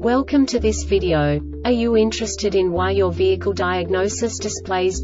Welcome to this video. Are you interested in why your vehicle diagnosis displays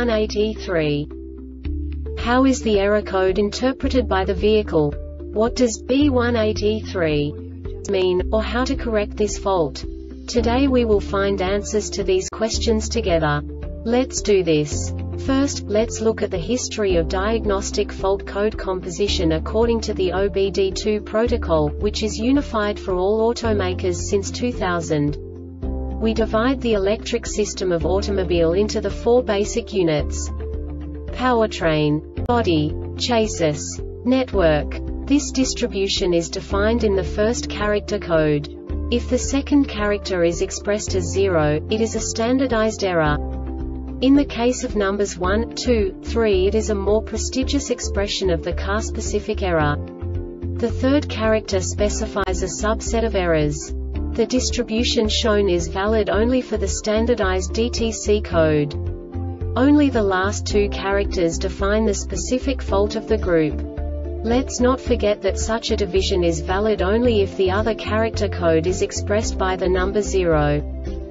B18E3? How is the error code interpreted by the vehicle? What does B18E3 mean, or how to correct this fault? Today we will find answers to these questions together. Let's do this. First, let's look at the history of diagnostic fault code composition according to the OBD2 protocol, which is unified for all automakers since 2000. We divide the electric system of automobile into the four basic units: powertrain, body, chassis, network. This distribution is defined in the first character code. If the second character is expressed as 0, it is a standardized error. In the case of numbers 1, 2, 3, it is a more prestigious expression of the car-specific error. The third character specifies a subset of errors. The distribution shown is valid only for the standardized DTC code. Only the last two characters define the specific fault of the group. Let's not forget that such a division is valid only if the other character code is expressed by the number 0.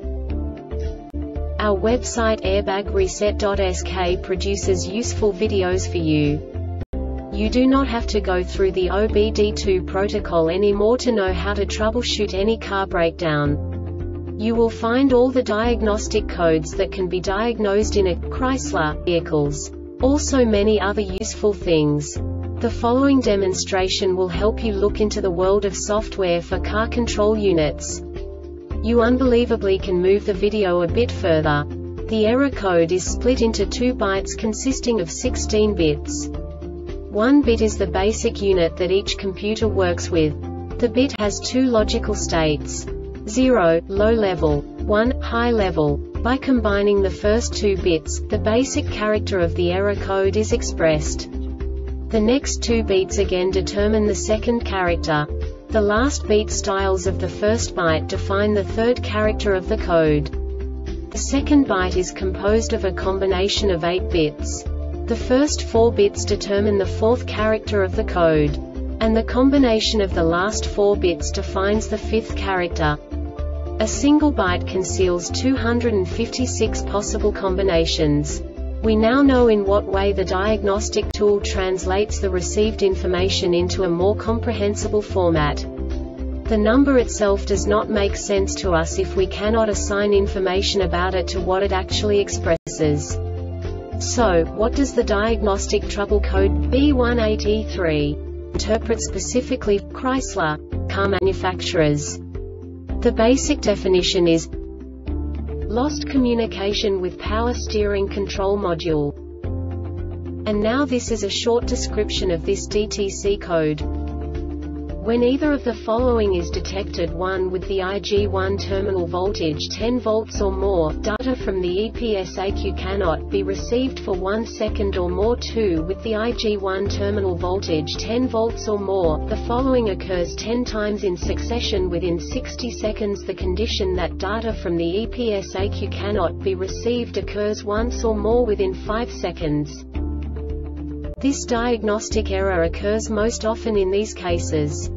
Our website airbagreset.sk produces useful videos for you. You do not have to go through the OBD2 protocol anymore to know how to troubleshoot any car breakdown. You will find all the diagnostic codes that can be diagnosed in a Chrysler vehicles. Also many other useful things. The following demonstration will help you look into the world of software for car control units. You unbelievably can move the video a bit further. The error code is split into 2 bytes consisting of 16 bits. 1 bit is the basic unit that each computer works with. The bit has 2 logical states: 0, low level, 1, high level. By combining the first 2 bits, the basic character of the error code is expressed. The next 2 beats again determine the second character. The last beat styles of the first byte define the third character of the code. The second byte is composed of a combination of 8 bits. The first 4 bits determine the fourth character of the code. And the combination of the last 4 bits defines the fifth character. A single byte conceals 256 possible combinations. We now know in what way the diagnostic tool translates the received information into a more comprehensible format. The number itself does not make sense to us if we cannot assign information about it to what it actually expresses. So, what does the diagnostic trouble code B18E3 interpret specifically for Chrysler car manufacturers? The basic definition is lost communication with power steering control module. And now this is a short description of this DTC code. When either of the following is detected: 1 with the IG1 terminal voltage 10 volts or more, data from the EPSAQ cannot be received for 1 second or more. 2 with the IG1 terminal voltage 10 volts or more, the following occurs 10 times in succession within 60 seconds. The condition that data from the EPSAQ cannot be received occurs once or more within 5 seconds. This diagnostic error occurs most often in these cases: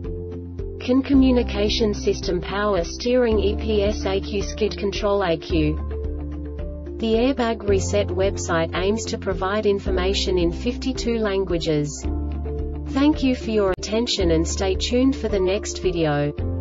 CAN communication system power steering EPSAQ skid control AQ. The Airbag Reset website aims to provide information in 52 languages. Thank you for your attention and stay tuned for the next video.